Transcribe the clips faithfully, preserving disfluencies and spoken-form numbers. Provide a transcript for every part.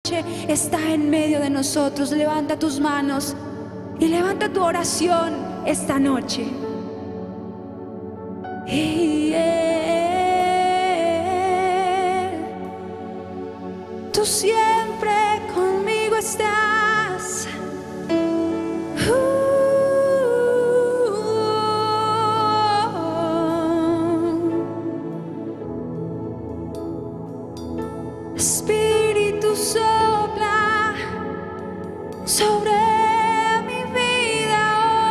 noche está en medio de nosotros. Levanta tus manos y levanta tu oración esta noche. Y Él, tú siempre conmigo estás. Espíritu, sopla sobre mi vida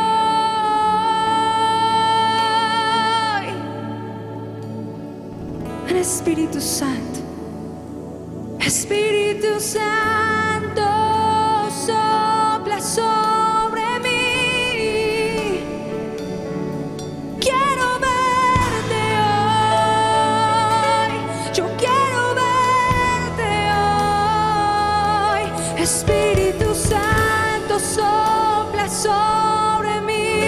hoy. Ven, Espíritu Santo, Espíritu Santo, sopla sobre mí. Quiero verte hoy, yo quiero verte hoy. Espíritu Santo, sopla sobre mí.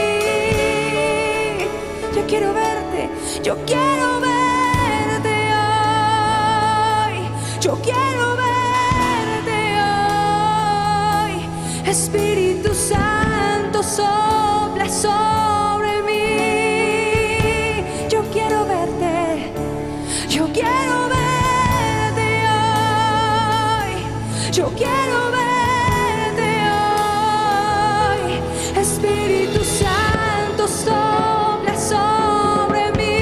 Yo quiero verte, yo quiero verte hoy, yo quiero verte hoy. Espíritu Santo, sopla sobre mí. Yo quiero verte, yo quiero verte hoy, yo quiero verte hoy. Espíritu Santo, sopla sobre mí.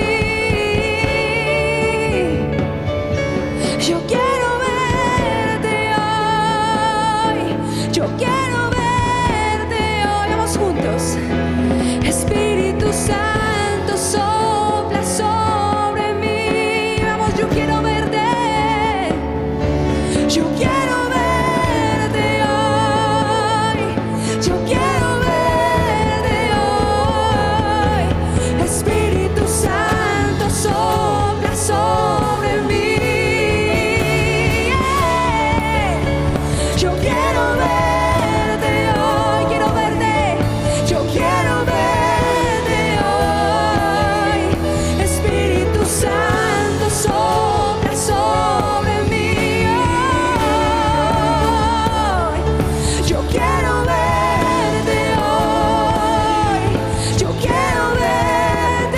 Yo quiero verte hoy, yo quiero verte hoy. Vamos juntos. Espíritu Santo, sopla sobre mí. Vamos, yo quiero verte, yo quiero verte hoy, yo quiero verte hoy. Espíritu Santo, sopla sobre mí. Yo quiero verte hoy, quiero verte, yo quiero verte hoy. Espíritu Santo, sopla sobre mí hoy. Yo quiero verte hoy, yo quiero verte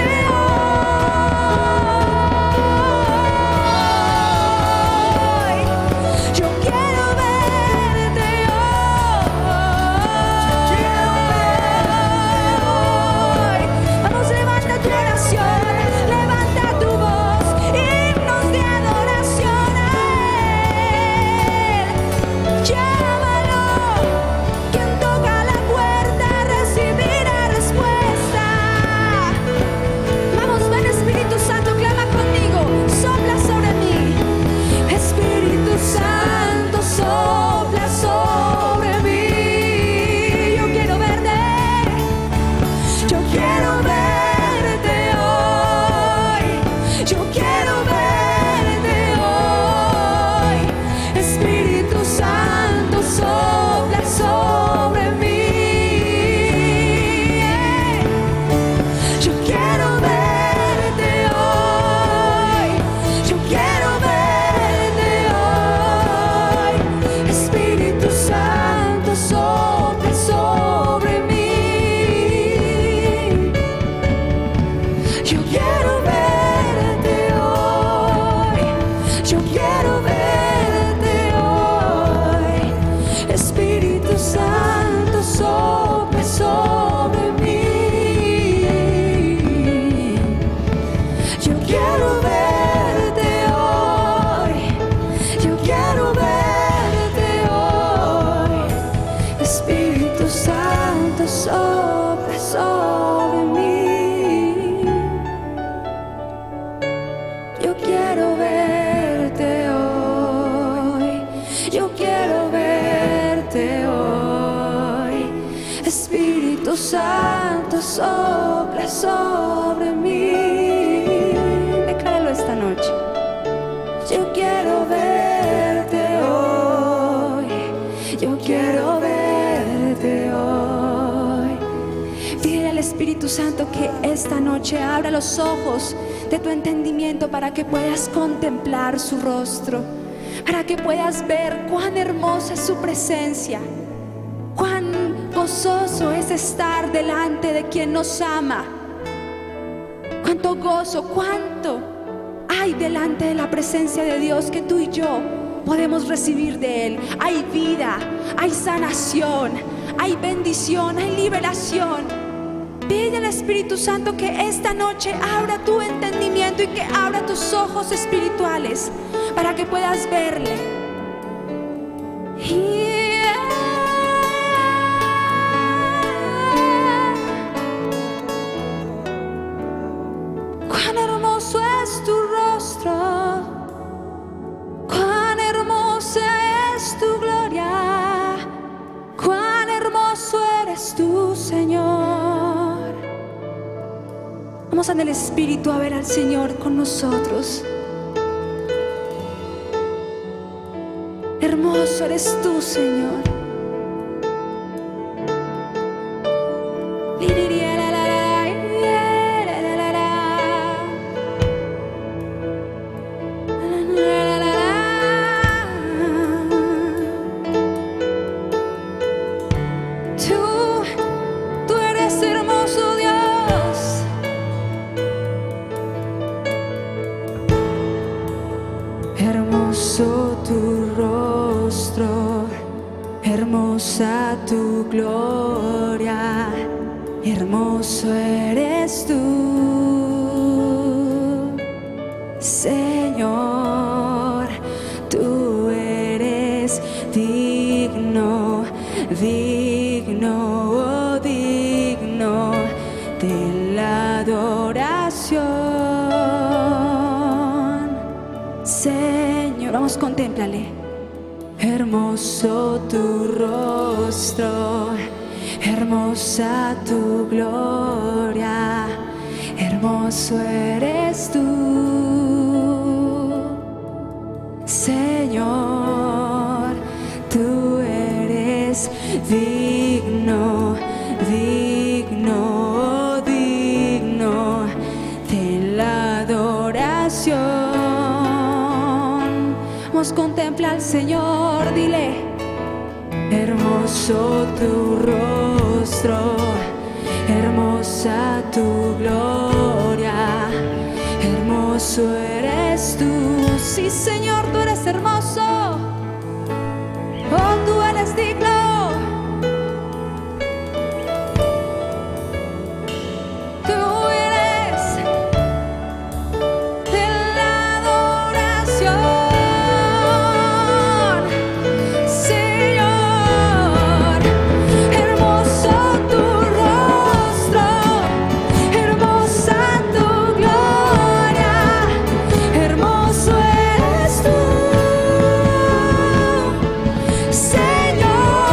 hoy. Yo quiero verte hoy. Vamos, levanta tu oración, levanta tu voz, himnos de adoración a Él. Llámalo, quien toca la puerta recibirá respuesta. Vamos, ven, Espíritu Santo, clama conmigo, sopla sobre mí. Espíritu Santo, sopla sobre mí. Yo quiero verte, yo quiero verte hoy, yo quiero verte hoy. Espíritu Santo, sopla sobre mí. Yo quiero verte hoy, yo quiero verte hoy. Espíritu Santo, sopla sobre mí. Yo quiero verte hoy, yo quiero verte hoy. Espíritu Santo, sopla sobre mí. Yo quiero verte hoy, yo quiero verte hoy. Espíritu Santo, sopla sobre mí. Yo quiero verte hoy, yo quiero verte hoy. Espíritu Santo, sopla sobre mí. Decláralo esta noche. Yo quiero verte hoy, yo quiero verte hoy. Pide al Espíritu Santo que esta noche abra los ojos de tu entendimiento para que puedas contemplar su rostro, para que puedas ver cuán hermosa es su presencia, cuán gozoso es estar delante de quien nos ama, cuánto gozo, cuánto hay delante de la presencia de Dios que tú y yo podemos recibir de Él. Hay vida, hay sanación, hay bendición, hay liberación. Pide al Espíritu Santo que esta noche abra tu entendimiento y que abra tus ojos espirituales para que puedas verle. Yeah. Cuán hermoso es tu rostro, cuán hermosa es tu gloria, cuán hermoso eres tú, Señor. Vamos en el Espíritu a ver al Señor con nosotros. Hermoso eres tú, Señor. Tú, tú eres hermoso, Dios. Hermoso tu rostro, hermosa tu gloria, hermoso eres tú, Señor. Tú eres digno, digno, oh, digno de la adoración, Señor. Vamos, contémplale. Hermoso tu rostro, hermosa tu gloria, hermoso eres tú, Señor. Tú eres digno, digno, digno de la adoración. Vamos, contempla al Señor, dile. Hermoso tu rostro, hermosa tu gloria, hermoso eres tú. Sí, Señor, tú eres hermoso. Oh, tú eres digno. Señor.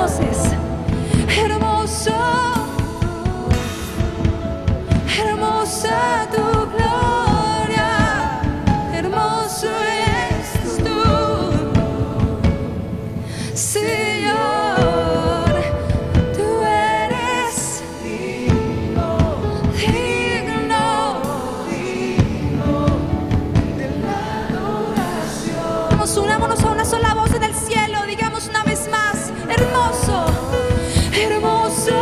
voces. Hermoso, hermosa tu gloria, hermoso eres tú, Señor. Tú eres digno, digno, digno de la adoración. Vamos, unámonos a una sola voz en el cielo, digamos una vez más: hermoso, hermoso.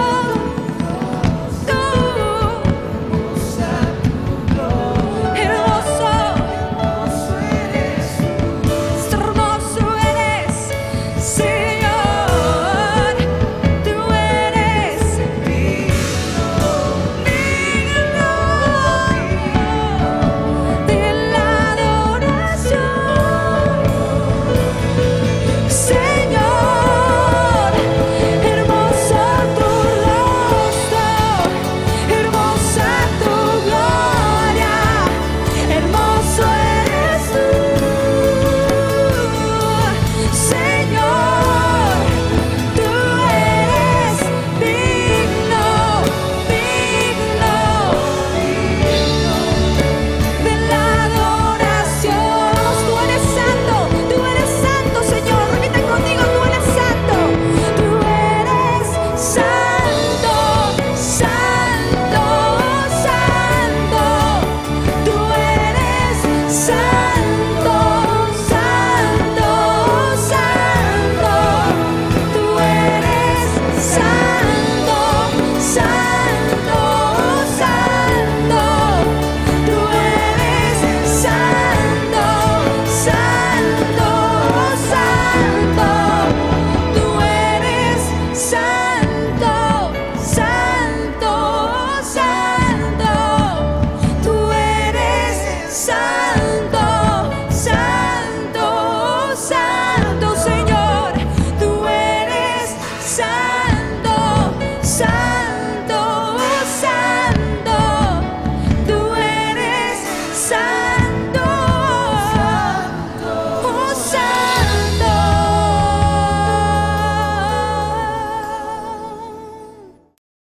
Santo, Santo.